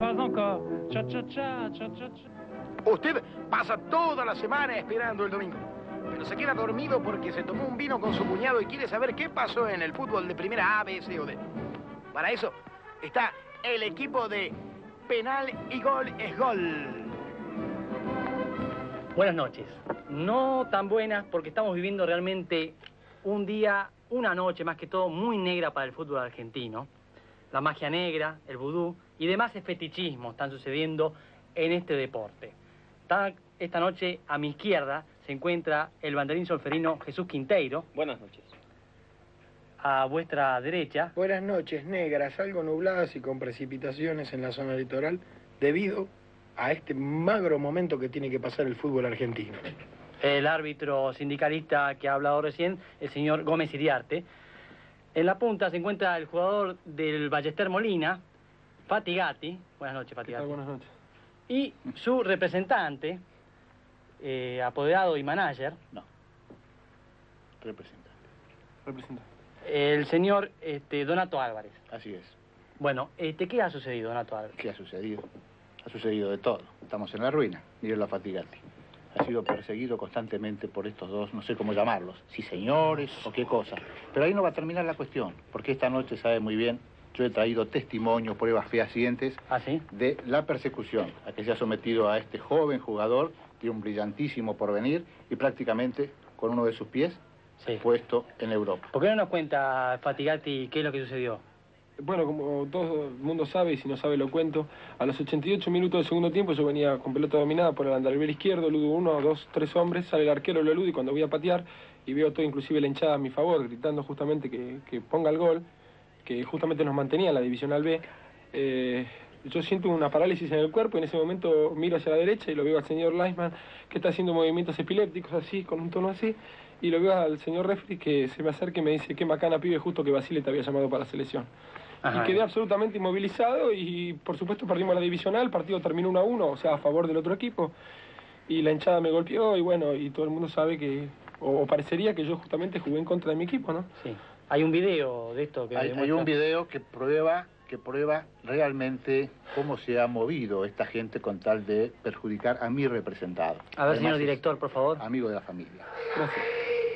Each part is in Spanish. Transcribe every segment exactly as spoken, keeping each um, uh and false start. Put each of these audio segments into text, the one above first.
Pas encore. Cha cha cha, cha cha cha. Usted pasa toda la semana esperando el domingo, pero se queda dormido porque se tomó un vino con su cuñado y quiere saber qué pasó en el fútbol de primera A, B, C o D. Para eso está el equipo de Penal y Gol es Gol. Buenas noches. No tan buenas porque estamos viviendo realmente un día, una noche más que todo, muy negra para el fútbol argentino. La magia negra, el vudú y demás fetichismos están sucediendo en este deporte. Esta noche a mi izquierda se encuentra el banderín solferino Jesús Quinteiro. Buenas noches. A vuestra derecha. Buenas noches, negras, algo nubladas y con precipitaciones en la zona litoral debido a este magro momento que tiene que pasar el fútbol argentino. El árbitro sindicalista que ha hablado recién, el señor Gómez Iriarte. En la punta se encuentra el jugador del Ballester Molina, Fatigati. Buenas noches, Fatigati. Buenas noches. Y su representante, eh, apoderado y manager. No. Representante. Representante. El señor este, Donato Álvarez. Así es. Bueno, este, ¿qué ha sucedido, Donato Álvarez? ¿Qué ha sucedido? Ha sucedido de todo. Estamos en la ruina. Miren la Fatigati. Ha sido perseguido constantemente por estos dos, no sé cómo llamarlos, si señores o qué cosa. Pero ahí no va a terminar la cuestión, porque esta noche sabe muy bien, yo he traído testimonio, pruebas fehacientes ¿Ah, sí? de la persecución a que se ha sometido a este joven jugador, tiene un brillantísimo porvenir y prácticamente con uno de sus pies sí. puesto en Europa. ¿Por qué no nos cuenta, Fatigati, qué es lo que sucedió? Bueno, como todo el mundo sabe, y si no sabe lo cuento, a los ochenta y ocho minutos del segundo tiempo yo venía con pelota dominada por el andalver izquierdo, eludo uno, dos, tres hombres, sale el arquero, lo elude y cuando voy a patear, y veo todo, inclusive la hinchada a mi favor, gritando justamente que, que ponga el gol, que justamente nos mantenía en la Divisional B, eh, yo siento una parálisis en el cuerpo y en ese momento miro hacia la derecha y lo veo al señor Leisman que está haciendo movimientos epilépticos así, con un tono así, y lo veo al señor referee que se me acerca y me dice qué macana pibe, justo que Basile te había llamado para la selección. Ajá. Y quedé absolutamente inmovilizado y por supuesto perdimos la divisional, el partido terminó uno a uno, o sea, a favor del otro equipo. Y la hinchada me golpeó y bueno, y todo el mundo sabe que, o, o parecería que yo justamente jugué en contra de mi equipo, ¿no? Sí. Hay un video de esto que Hay, hay un video que prueba, que prueba realmente cómo se ha movido esta gente con tal de perjudicar a mi representado. A ver, Además, señor director, por favor. Amigo de la familia. Gracias.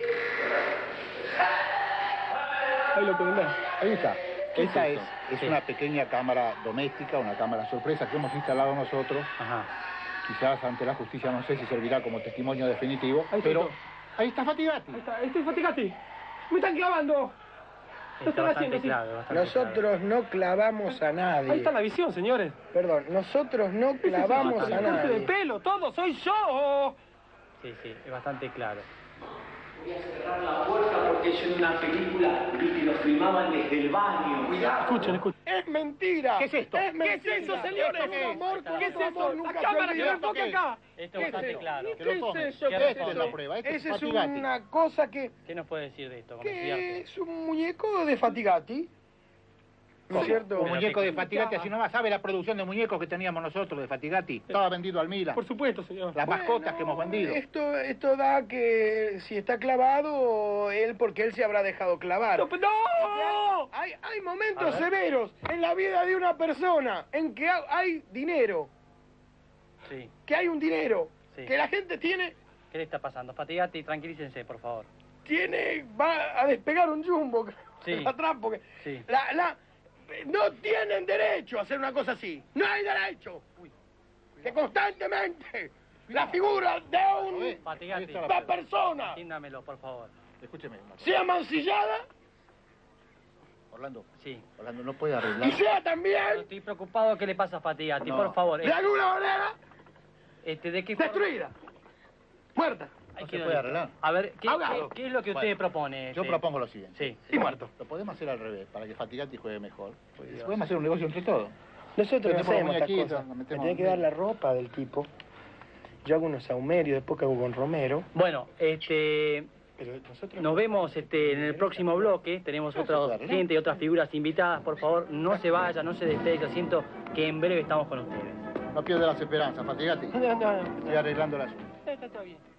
Ahí lo pueden ver. Ahí está. Esta es, es sí. una pequeña cámara doméstica, una cámara sorpresa que hemos instalado nosotros. Ajá. Quizás ante la justicia no sé si servirá como testimonio definitivo, Ahí pero está. ahí está Fatigati. Ahí está, estoy Fatigati. Me están clavando. Lo Está están bastante haciendo, sí. claro, bastante Nosotros no clavamos a nadie. Ahí está la visión, señores. Perdón, nosotros no clavamos a Corte de nadie. pelo, todo, soy yo. Sí, sí, es bastante claro. Voy a cerrar la puerta porque yo en una película vi que lo filmaban desde el baño. Cuidado. Escuchen, escuchen. ¡Es mentira! ¿Qué es esto? Es ¿Qué mentira. es eso, señores? Esto es un amor ¿Qué cuando es tu amor eso? nunca La se cámara que olvida. me enfoque acá. Esto es bastante claro. Que lo ¿Qué tome. es eso? ¿Qué ¿Qué Esta es es la eso? prueba. Este Esa es es Fatigati. una cosa que, ¿Qué nos puede decir de esto? que es un muñeco de Fatigati. ¿No es cierto? Un muñeco de que- Fatigati, así nomás sabe la producción de muñecos que teníamos nosotros de Fatigati. Estaba vendido al Milan. Por supuesto, señor. Las Bueno, mascotas que hemos vendido. Esto, esto da que si está clavado, él, porque él se habrá dejado clavar. ¡No! ¡No! Hay, hay momentos A ver. severos en la vida de una persona en que ha- hay dinero, Sí. que hay un dinero, Sí. que la gente tiene, ¿Qué le está pasando? Fatigati, tranquilícense, por favor. tiene, va a despegar un jumbo Sí. atrás, porque Sí. la, la, no tienen derecho a hacer una cosa así. No hay derecho. Que constantemente la figura de un, Fatigati, Ahí está la una persona atiéndamelo, por favor. Escúcheme, Marco. sea mancillada Orlando. Sí. Orlando, no puede y arreglar. sea también, Estoy preocupado. ¿Qué le pasa a Fatigati? No. Por favor. de alguna manera, Este, ¿de qué forma? destruida, muerta Hay No que se puede arreglar. A ver, ¿qué, Ahogado. qué, qué es lo que usted Bueno, propone? Yo este? propongo lo siguiente. Sí. y muerto. Lo podemos hacer al revés, para que Fatigati juegue mejor. Pues, Dios. podemos hacer un negocio entre todos. Nosotros no Metemos hacemos estas muñequitos, cosas. nos Me metemos tiene que en dar medio. la ropa del tipo. Yo hago unos saumerios, después que hago con Romero. Bueno, este, Pero nosotros nos vemos este, en el próximo bloque. Tenemos No se otra puede arreglar. gente y otras figuras invitadas. Por favor, no se vaya, no se despegue. Siento que en breve estamos con ustedes. No pierda las esperanzas, Fatigati. No, no, no. Estoy arreglando el asunto. Está, está bien.